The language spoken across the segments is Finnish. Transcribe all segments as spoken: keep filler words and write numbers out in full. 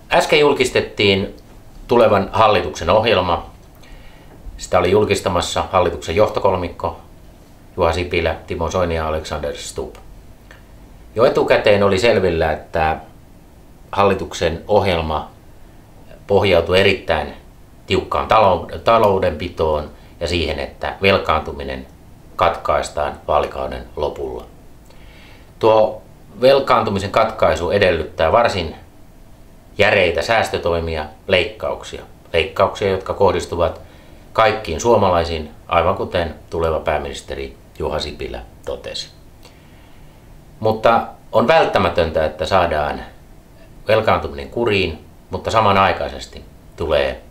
Äsken julkistettiin tulevan hallituksen ohjelma. Sitä oli julkistamassa hallituksen johtokolmikko Juha Sipilä, Timo Soini ja Alexander Stubb. Jo etukäteen oli selvillä, että hallituksen ohjelma pohjautui erittäin tiukkaan taloudenpitoon ja siihen, että velkaantuminen katkaistaan vaalikauden lopulla. Tuo velkaantumisen katkaisu edellyttää varsin järeitä säästötoimia, leikkauksia. Leikkauksia, jotka kohdistuvat kaikkiin suomalaisiin, aivan kuten tuleva pääministeri Juha Sipilä totesi. Mutta on välttämätöntä, että saadaan velkaantuminen kuriin, mutta samanaikaisesti tulee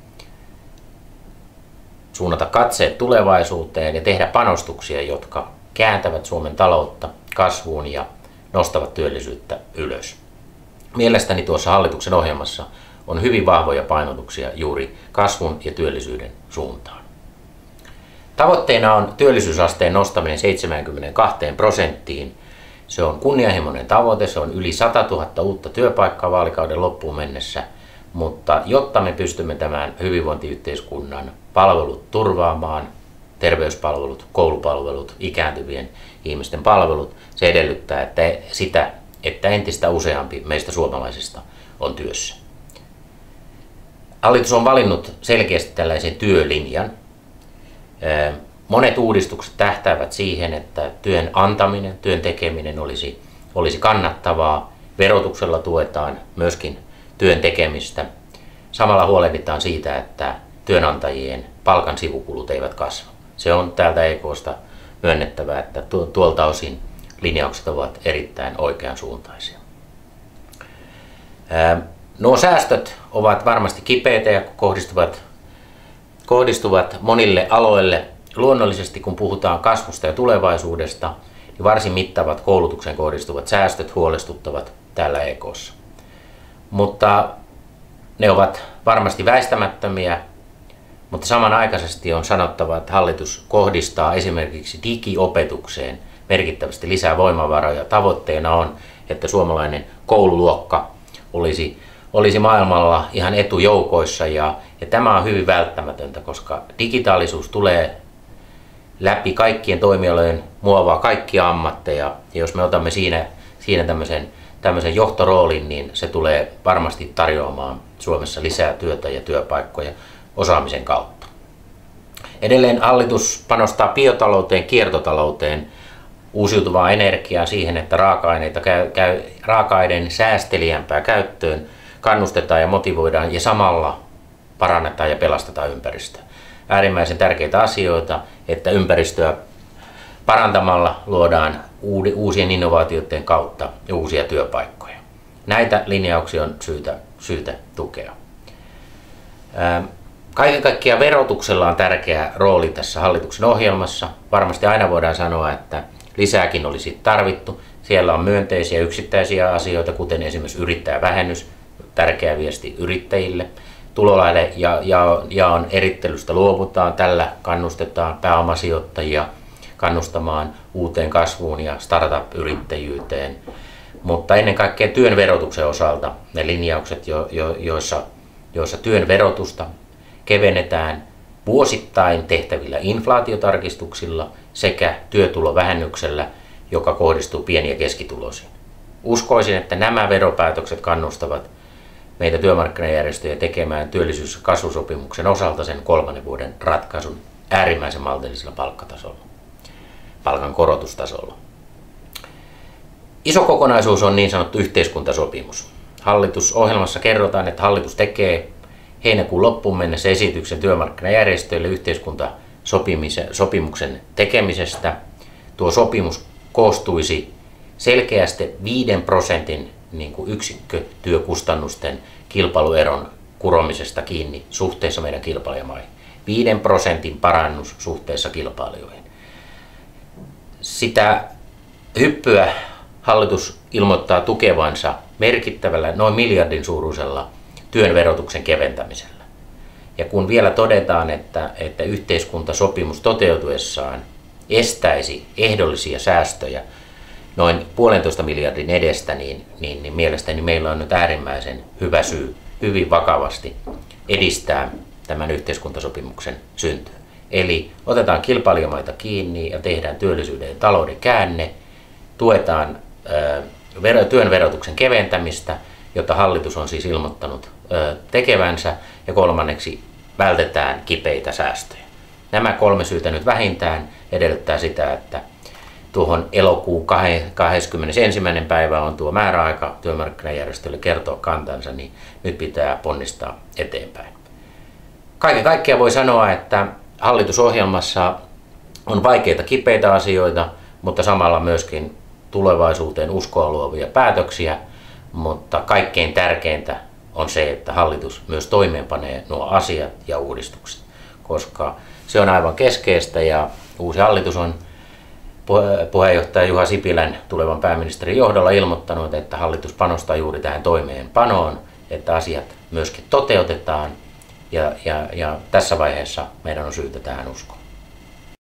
suunnata katseet tulevaisuuteen ja tehdä panostuksia, jotka kääntävät Suomen taloutta kasvuun ja nostavat työllisyyttä ylös. Mielestäni tuossa hallituksen ohjelmassa on hyvin vahvoja painotuksia juuri kasvun ja työllisyyden suuntaan. Tavoitteena on työllisyysasteen nostaminen seitsemäänkymmeneenkahteen prosenttiin. Se on kunnianhimoinen tavoite, se on yli satatuhatta uutta työpaikkaa vaalikauden loppuun mennessä, mutta jotta me pystymme tämän hyvinvointiyhteiskunnan palvelut turvaamaan, terveyspalvelut, koulupalvelut, ikääntyvien ihmisten palvelut, se edellyttää että sitä, että entistä useampi meistä suomalaisista on työssä. Hallitus on valinnut selkeästi tällaisen työlinjan. Monet uudistukset tähtäävät siihen, että työn antaminen, työn tekeminen olisi, olisi kannattavaa. Verotuksella tuetaan myöskin työn tekemistä. Samalla huolehditaan siitä, että työnantajien palkan sivukulut eivät kasva. Se on täältä E K:sta myönnettävää, että tuolta osin linjaukset ovat erittäin oikeansuuntaisia. Nuo säästöt ovat varmasti kipeitä ja kohdistuvat, kohdistuvat monille aloille. Luonnollisesti kun puhutaan kasvusta ja tulevaisuudesta, niin varsin mittavat koulutukseen kohdistuvat säästöt huolestuttavat täällä E K:ssa. Mutta ne ovat varmasti väistämättömiä, mutta samanaikaisesti on sanottava, että hallitus kohdistaa esimerkiksi digiopetukseen merkittävästi lisää voimavaroja. Tavoitteena on, että suomalainen koululuokka olisi, olisi maailmalla ihan etujoukoissa ja, ja tämä on hyvin välttämätöntä, koska digitaalisuus tulee läpi kaikkien toimialojen, muovaa kaikkia ammatteja ja jos me otamme siinä, siinä tämmöisen, tämmöisen johtoroolin, niin se tulee varmasti tarjoamaan Suomessa lisää työtä ja työpaikkoja osaamisen kautta. Edelleen hallitus panostaa biotalouteen, kiertotalouteen, uusiutuvaa energiaa siihen, että raaka-aineita käy, käy, raaka-aineiden säästeliämpää käyttöön kannustetaan ja motivoidaan ja samalla parannetaan ja pelastetaan ympäristöä. Äärimmäisen tärkeitä asioita, että ympäristöä parantamalla luodaan uusien innovaatioiden kautta uusia työpaikkoja. Näitä linjauksia on syytä, syytä tukea. Kaiken kaikkiaan verotuksella on tärkeä rooli tässä hallituksen ohjelmassa. Varmasti aina voidaan sanoa, että lisääkin olisi tarvittu. Siellä on myönteisiä yksittäisiä asioita, kuten esimerkiksi yrittäjävähennys, tärkeä viesti yrittäjille. Tulolaille ja, ja, jaon erittelystä luovutaan, tällä kannustetaan pääomasijoittajia kannustamaan uuteen kasvuun ja startup-yrittäjyyteen. Mutta ennen kaikkea työn verotuksen osalta ne linjaukset, jo, jo, joissa, joissa työn verotusta kevennetään vuosittain tehtävillä inflaatiotarkistuksilla sekä työtulovähennyksellä, joka kohdistuu pieni- ja keskituloisiin. Uskoisin, että nämä veropäätökset kannustavat meitä työmarkkinajärjestöjä tekemään työllisyys- ja kasvusopimuksen osalta sen kolmannen vuoden ratkaisun äärimmäisen maltillisella palkkatasolla, palkan korotustasolla. Iso kokonaisuus on niin sanottu yhteiskuntasopimus. Hallitusohjelmassa kerrotaan, että hallitus tekee heinäkuun loppuun mennessä esityksen työmarkkinajärjestöille yhteiskuntasopimuksen tekemisestä. Tuo sopimus koostuisi selkeästi viiden prosentin niin kuin yksikkötyökustannusten kilpailueron kuromisesta kiinni suhteessa meidän kilpailijamaihin. Viiden prosentin parannus suhteessa kilpailijoihin. Sitä hyppyä hallitus ilmoittaa tukevansa merkittävällä noin miljardin suuruisella työn verotuksen keventämisellä. Ja kun vielä todetaan, että, että yhteiskuntasopimus toteutuessaan estäisi ehdollisia säästöjä noin puolentoista miljardin edestä, niin, niin, niin mielestäni meillä on nyt äärimmäisen hyvä syy hyvin vakavasti edistää tämän yhteiskuntasopimuksen syntyä. Eli otetaan kilpailijamaita kiinni ja tehdään työllisyyden ja talouden käänne, tuetaan ää, työn verotuksen keventämistä, jota hallitus on siis ilmoittanut ää, tekevänsä, ja kolmanneksi vältetään kipeitä säästöjä. Nämä kolme syytä nyt vähintään edellyttää sitä, että tuohon elokuun kahdeskymmenesensimmäinen päivä on tuo määräaika työmarkkinajärjestölle kertoa kantansa, niin nyt pitää ponnistaa eteenpäin. Kaiken kaikkiaan voi sanoa, että hallitusohjelmassa on vaikeita kipeitä asioita, mutta samalla myöskin tulevaisuuteen uskoa luovia päätöksiä, mutta kaikkein tärkeintä on se, että hallitus myös toimeenpanee nuo asiat ja uudistukset, koska se on aivan keskeistä ja uusi hallitus on puheenjohtaja Juha Sipilän tulevan pääministerin johdolla ilmoittanut, että hallitus panostaa juuri tähän toimeenpanoon, että asiat myöskin toteutetaan ja, ja, ja tässä vaiheessa meidän on syytä tähän uskoa.